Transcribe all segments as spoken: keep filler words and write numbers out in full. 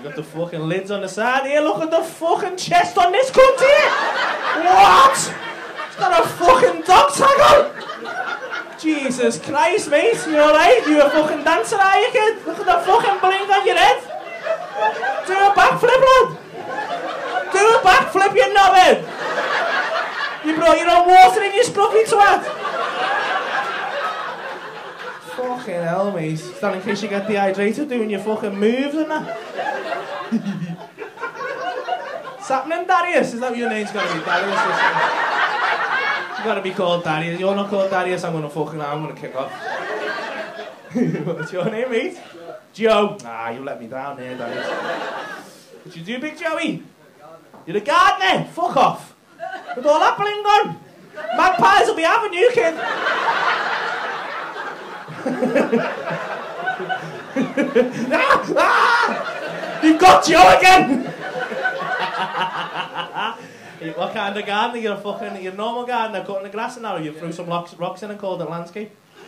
got the fucking lids on the side here. Look at the fucking chest on this cunt here. What? It's got a fucking dog tag on. Jesus Christ, mate. You alright? You a fucking dancer, are you, kid? Look at the fucking bling on your head. Do a backflip, lad. Do a backflip, you knobhead. You brought your own water in your scruffy twat. Fucking hell, mate. Is that in case you get dehydrated doing your fucking moves and that? What's happening, Darius? Is that what your name's gotta be, Darius? You gotta be called Darius. You're not called Darius, I'm gonna fucking, I'm gonna kick off. What's your name, mate? Joe. Ah, you let me down there, Darius. What you do, Big Joey? You're a gardener. Fuck off. With all that bling on. Magpies will be having you, kid. ah, ah, you've got Joe again. What kind of gardener? You're a fucking, you're a normal gardener cutting the grass and now you threw some rocks, rocks in and called it landscape.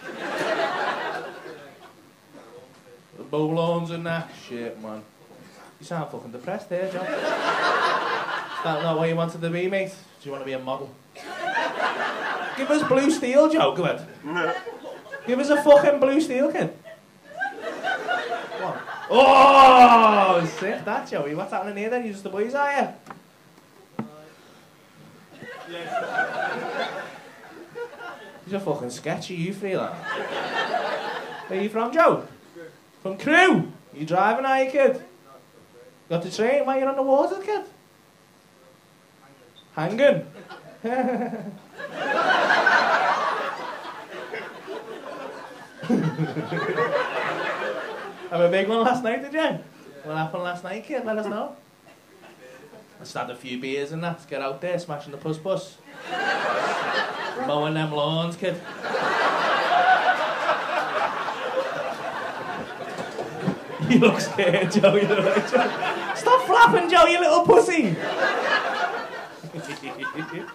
The bow lawns and that. Shit, man. You sound fucking depressed here, Joe. Is that not what you wanted to be, mate? Do you want to be a model? Give us blue steel, Joe. Go ahead. Give us a fucking blue steel, kid. What? Oh, sick that, Joey. What's happening here then? You just the boys, are you? You're fucking sketchy, you feel that? Where are you from, Joe? From Crewe? You driving, are you, kid? Got the train? Why are you on the water, kid? Hanging? Have a big one last night, did you? What happened last night, kid? Let us know. I just had a few beers and that. Let's get out there, smashing the puss puss. Mowing them lawns, kid. You look scared, Joe. You look like Joe. Stop flapping, Joe, you little pussy.